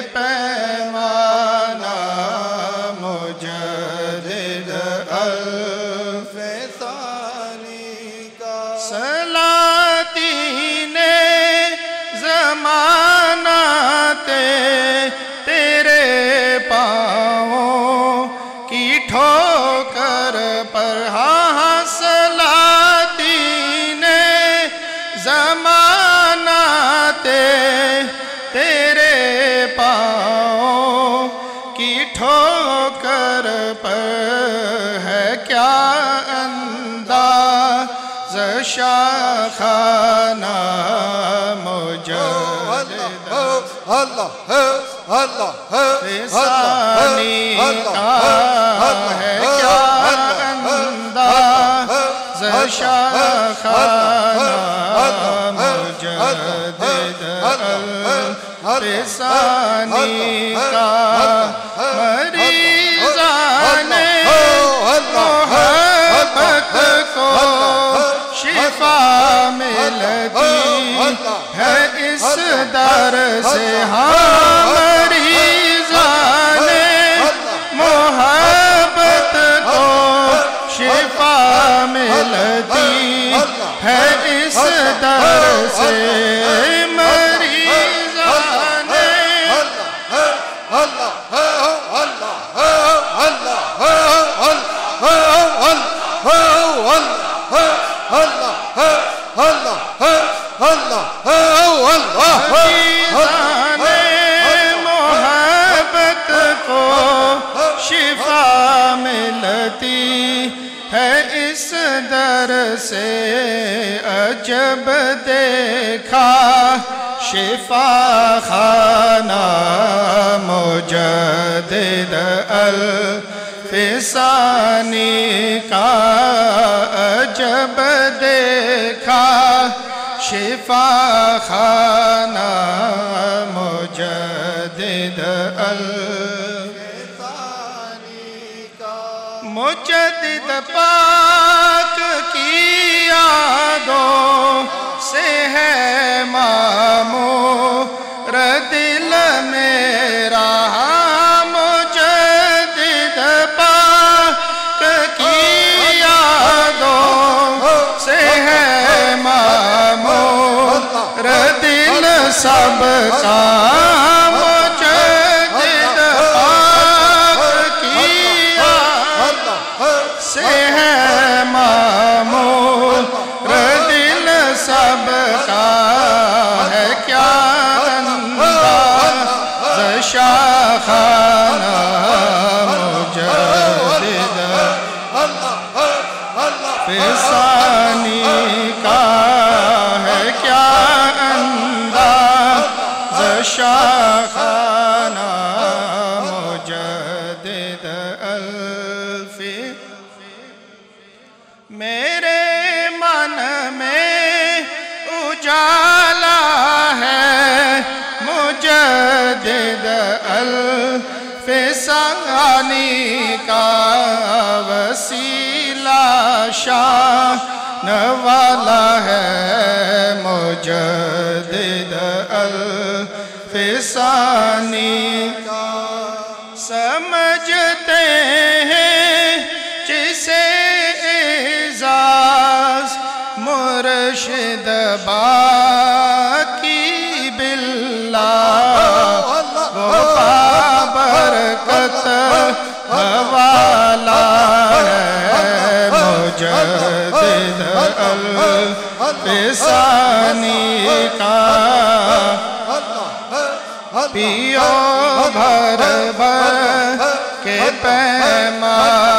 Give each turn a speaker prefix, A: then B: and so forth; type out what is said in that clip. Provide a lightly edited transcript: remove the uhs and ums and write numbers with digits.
A: پیمانہ مجدد الف ثانی کا سلاطین زمانہ تیرے پاؤں کی ٹھوکر پر ہاں سلاطین زمانہ تیرے پاؤں کی ٹھوکر پر ہے کیا انداز شاخانہ مجدد ثانی کا ہے کیا انداز شاخانہ مجدد ثانی کا مریضان محبت کو شفا ملتی ہے اس در سے ہاں مریضان محبت کو شفا ملتی ہے اس در سے محبت کو شفا ملتی ہے اس در سے عجب دیکھا شفا خانہ مجدد الف ثانی کا عجب دیکھا شفا خانہ مجدد الف ثانی کا مجدد پاک کی یادوں سے ہے معمور دل میرا مجدد پاک کی یادوں سے ہے معمور دل سب کا مجدد پاک کی یادوں سے ہے معمور دل سب کا ہے کیا انداز شاخانہ مجدد ثانی کا ہے کیا انداز شاخانہ مجدد الف میرے من میں اجالا ہے مجدد الف ثانی کا وسیلہ شان والا ہے مجدد الف ثانی کا سمجھتے ہیں جسے اعزاز مرشد باقی باللہ وہ برکت والا ہے مجدد الف ثانی کا پیو بھر بھر کے پیمانہ